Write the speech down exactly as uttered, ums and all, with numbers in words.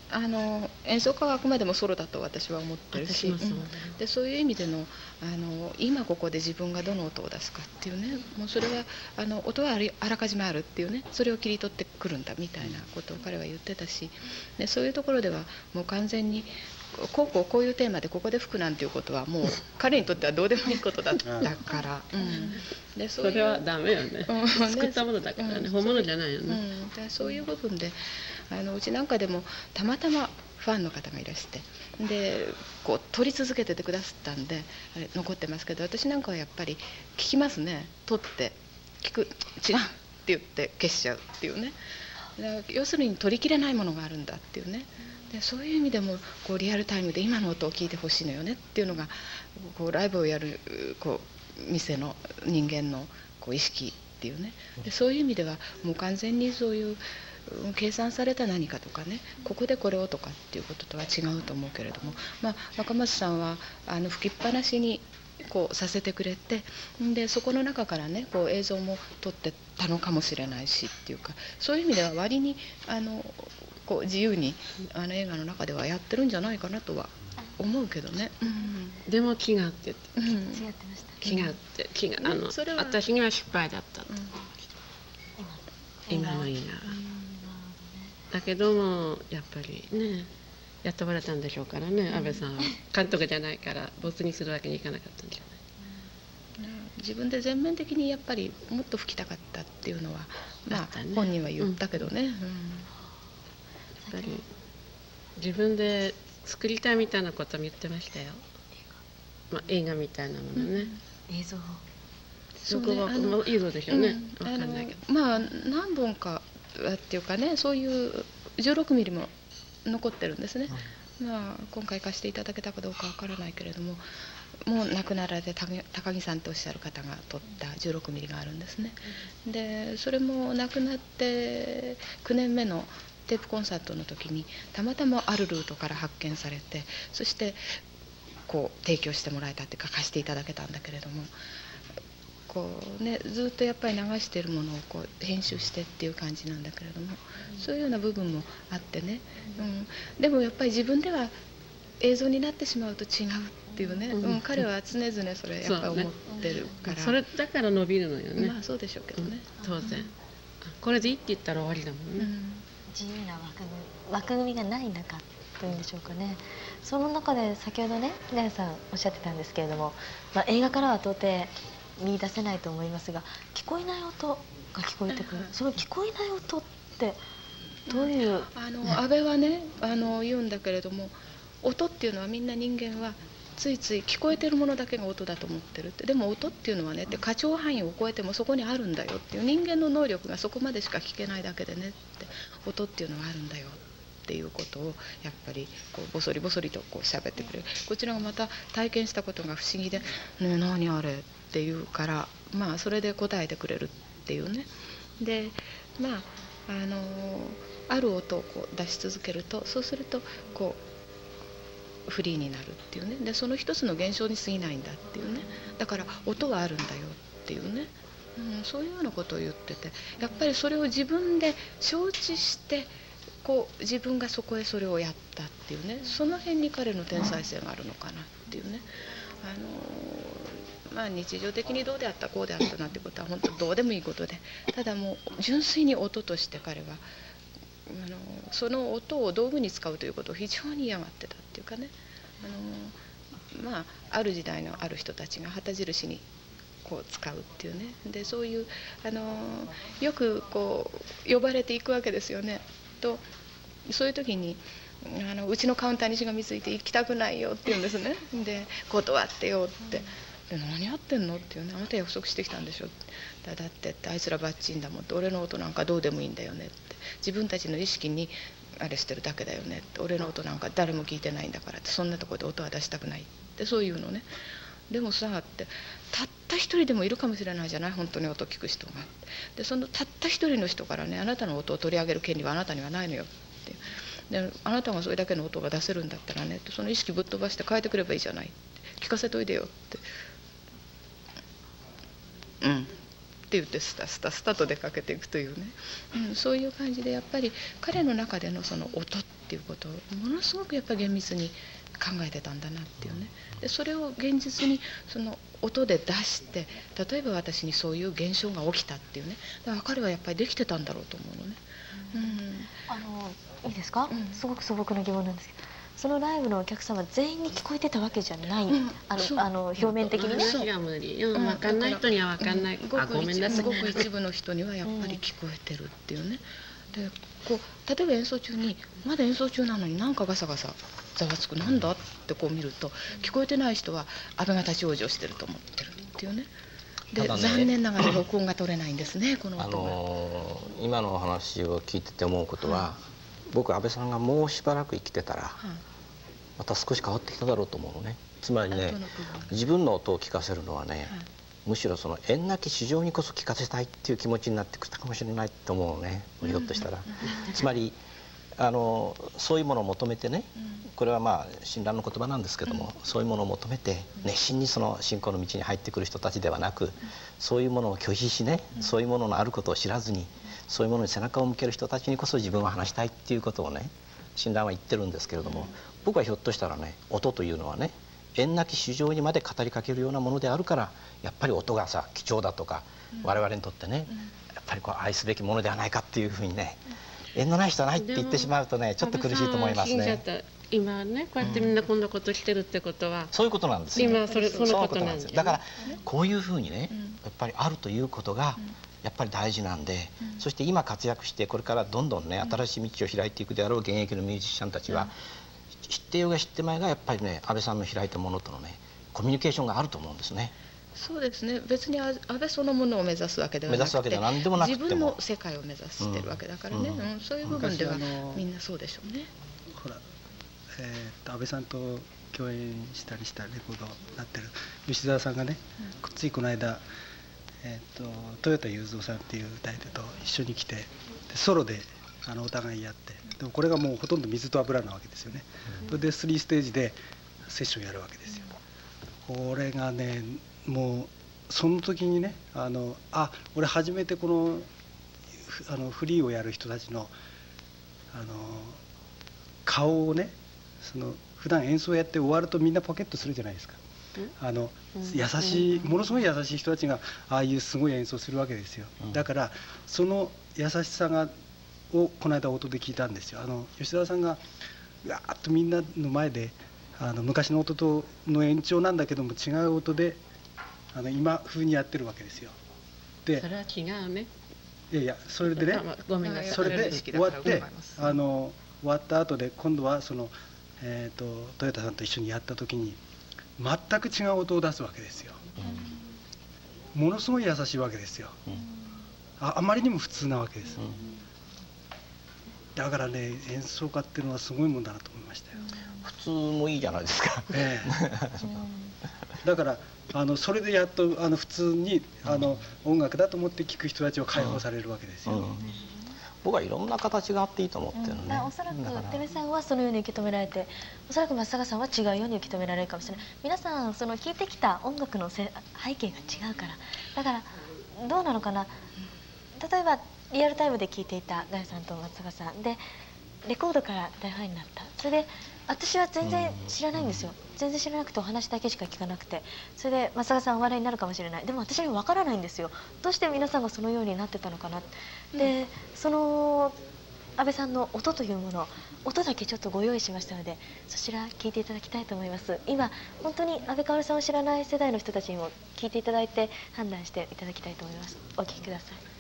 あの演奏家はあくまでもソロだと私は思ってるし、 私もそうだね。 うん、でそういう意味での、あの今ここで自分がどの音を出すかっていうね、もうそれはあの音はありあらかじめあるっていうね、それを切り取ってくるんだみたいなことを彼は言ってたし、でそういうところではもう完全にこうこうこういうテーマでここで吹くなんていうことはもう彼にとってはどうでもいいことだったから、うん、でそれはダメよね、うん、作ったものだからね、うん、本物じゃないよね、 うん、でそういう部分であのうちなんかでもたまたまファンの方がいらしてでこう撮り続けててくださったんであれ残ってますけど、私なんかはやっぱり聞きますね。撮って聞く、違うって言って消しちゃうっていうね。だから要するに撮りきれないものがあるんだっていうね。でそういう意味でもこうリアルタイムで今の音を聞いてほしいのよねっていうのがこうライブをやるこう店の人間のこう意識っていうね。でそういう意味ではもう完全にそういう計算された何かとかね、ここでこれをとかっていうこととは違うと思うけれども、まあ、若松さんはあの吹きっぱなしにこうさせてくれて、でそこの中からねこう映像も撮ってたのかもしれないしっていうか、そういう意味では割にあのこう自由にあの映画の中ではやってるんじゃないかなとは思うけどね、うん、 でも気があって言って、うん、違ってました。 気があって気が、ね、あのそれは私には失敗だったと、うん、今の映画は、だけどもやっぱりね雇われたんでしょうからね、安倍さんは監督じゃないから没にするわけにいかなかったんじゃない、 うん、自分で全面的にやっぱりもっと吹きたかったっていうのは、まあ、ね、本人は言ったけどね、うんうん、やっぱり自分で作りたいみたいなことも言ってましたよ、まあ、映画みたいなものね、 うん、映像そこは映像でしょうね、うん、分かんないけど、 まあ何本かっていうかね、そういうじゅうろくミリも残ってるんですね、うん、まあ今回貸していただけたかどうかわからないけれども、もう亡くなられて高木さんとおっしゃる方が撮ったじゅうろくミリがあるんですね、うん、でそれも亡くなってきゅうねんめのテープコンサートの時にたまたまあるルートから発見されて、そしてこう提供してもらえたっていうか貸していただけたんだけれども、こうね、ずっとやっぱり流しているものをこう編集してっていう感じなんだけれども、そういうような部分もあってね、うん、でもやっぱり自分では映像になってしまうと違うっていうね、うんうん、彼は常々それやっぱり思ってるから、 それだから伸びるのよね、 まあそうでしょうけどね、 うん、当然これでいいって言ったら終わりだもんね、うん、 自由な枠組み、枠組みがない中というんでしょうかね。その中で先ほどね平谷さんおっしゃってたんですけれども、まあ、映画からは到底見出せないと思いますが、聞こえない音が聞こえてくる、その聞こえない音ってどういう、 あの安倍はねあの言うんだけれども、音っていうのはみんな人間はついつい聞こえてるものだけが音だと思ってるって、でも音っていうのはねって過聴範囲を超えてもそこにあるんだよっていう、人間の能力がそこまでしか聞けないだけでねって、音っていうのはあるんだよっていうことをやっぱりこうボソリボソリとこう喋ってくれる。こちらがまた体験したことが不思議で「ねえ何あれ?」って言うから、まあそれで答えてくれるっていうね。でまああのある音をこう出し続けると、そうするとこうフリーになるっていうね。でその一つの現象に過ぎないんだっていうね。だから音はあるんだよっていうね、うん、そういうようなことを言ってて、やっぱりそれを自分で承知してこう自分がそこへそれをやったっていうね、その辺に彼の天才性があるのかなっていうね。あのまあ日常的にどうであったこうであったなんてことは本当どうでもいいことで、ただもう純粋に音として彼はあのその音を道具に使うということを非常に嫌がってたっていうかね、あのまあある時代のある人たちが旗印にこう使うっていうね。でそういうあのよくこう呼ばれていくわけですよね。とそういう時にあのうちのカウンターにしがみついて行きたくないよって言うんですね。で断ってよって。で何やってんのっていうね、あなた約束してきたんでしょって。だってってあいつらバッチンだもんって、俺の音なんかどうでもいいんだよねって、自分たちの意識にあれしてるだけだよねって、俺の音なんか誰も聞いてないんだからって、そんなところで音は出したくないってそういうのね。でもさってたった一人でもいるかもしれないじゃない、本当に音聞く人が。でそのたった一人の人からね、あなたの音を取り上げる権利はあなたにはないのよって。であなたがそれだけの音が出せるんだったらね、その意識ぶっ飛ばして変えてくればいいじゃないって、聞かせといでよって、うんって言ってスタスタスタと出かけていくというね、うん、そういう感じでやっぱり彼の中でのその音ってっていうことをものすごくやっぱり厳密に考えてたんだなっていうね。でそれを現実にその音で出して、例えば私にそういう現象が起きたっていうね、だから彼はやっぱりできてたんだろうと思うのね。うん、 あのいいですか、 うん、 すごく素朴な疑問なんですけど、そのライブのお客様全員に聞こえてたわけじゃない、うん、あのあの表面的にね。 話が無理、うん、分かんない人には分かんない、うん、あ、ごめんなさい、 ごく一部の人にはやっぱり聞こえてるっていうね。でこう例えば演奏中にまだ演奏中なのになんかガサガサざわつく、なんだってこう見ると、聞こえてない人は安倍が立ち往生してると思ってるっていうね。で、ね、残念ながら録音が取れないんですね、この音が。あのー、今のお話を聞いてて思うことは、はい、僕安倍さんがもうしばらく生きてたら、はい、また少し変わってきただろうと思うのね。つまりね、自分の音を聞かせるのはね、はい、むしろその縁なき市場にこそ聞かせたいっていう気持ちになってきたかもしれないと思うのね、ひょっとしたら。つまりあのそういうものを求めてね、これはまあ親鸞の言葉なんですけども、そういうものを求めて熱心にその信仰の道に入ってくる人たちではなく、そういうものを拒否しね、そういうもののあることを知らずに、そういうものに背中を向ける人たちにこそ自分は話したいっていうことをね、親鸞は言ってるんですけれども、僕はひょっとしたらね、音というのはね、縁なき市場にまで語りかけるようなものであるから、やっぱり音がさ貴重だとか、我々にとってね、やっぱりこう愛すべきものではないかっていうふうにね、縁のない人はないって言ってしまうとね、ちょっと苦しいと思いますね。 今ね、こうやってみんなこんなことしてるってことは、 うん、そういうことなんですよ。 今それそのことなんですよ。 だからこういうふうにね、やっぱりあるということがやっぱり大事なんで、うん、そして今活躍してこれからどんどんね、新しい道を開いていくであろう現役のミュージシャンたちは、うん、知ってようが知ってまいがやっぱりね、安倍さんの開いたものとのね、コミュニケーションがあると思うんですね。 そうですね。別に安倍そのものを目指すわけではなくて、目指すわけでは何でもなくても自分の世界を目指してるわけだからね、うんうん、そういう部分ではみんなそうでしょうね。 ほら、えー、と安倍さんと共演したりしたレコードになってる吉沢さんがね、うん、ついこの間、えー、と豊田雄三さんっていう歌い手と一緒に来て、でソロであのお互いやって、でもこれがもうほとんど水と油なわけですよね。うん、それでスリーステージでセッションやるわけですよ。これがね、もうその時にね、あのあ俺初めてこのあのフリーをやる人たちのあの顔をね、その普段演奏やって終わるとみんなポケットするじゃないですか。あの優しい、ものすごい優しい人たちがああいうすごい演奏するわけですよ。だからその優しさがをこの間音で聞いたんですよ。あの吉沢さんがうわーっとみんなの前であの昔の音との延長なんだけども違う音であの今風にやってるわけですよ。でそれは違うね。 いやいや、それでね、 ごめんなさい、 それで終わってあの終わった後で今度はその、えー、と豊田さんと一緒にやった時に全く違う音を出すわけですよ。うん、ものすごい優しいわけですよ。うん、あ, あまりにも普通なわけです。うん、だからね、演奏家っていうのはすごいもんだなと思いましたよ。 普通もいいじゃないですか。ええ、だからあのそれでやっとあの普通にあの音楽だと思って聴く人たちは解放されるわけですよ。うんうん、 僕はいろんな形があっていいと思ってるのね。 おそらく照井さんはそのように受け止められて、おそらく松坂さんは違うように受け止められるかもしれない。皆さんその聴いてきた音楽のせ背景が違うから、だからどうなのかな。例えばリアルタイムで聴いていたガヤさんと松坂さんでレコードから大ファンになった。それで私は全然知らないんですよ。全然知らなくてお話だけしか聞かなくて、それで松坂さんお笑いになるかもしれない。でも私には分からないんですよ。どうして皆さんがそのようになってたのかな。で、その安倍さんの音というもの、音だけちょっとご用意しましたので、そちら聞いていただきたいと思います。今本当に安倍かおるさんを知らない世代の人たちにも聞いていただいて判断していただきたいと思います。お聞きください。